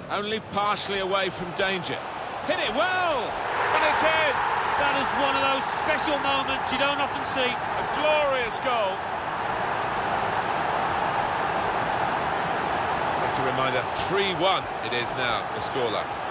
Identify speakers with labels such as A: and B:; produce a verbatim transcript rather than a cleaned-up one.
A: Only partially away from danger. Hit it well! And it's in!
B: That is one of those special moments you don't often see.
A: A glorious goal. Just a reminder, three one it is now, the scoreline.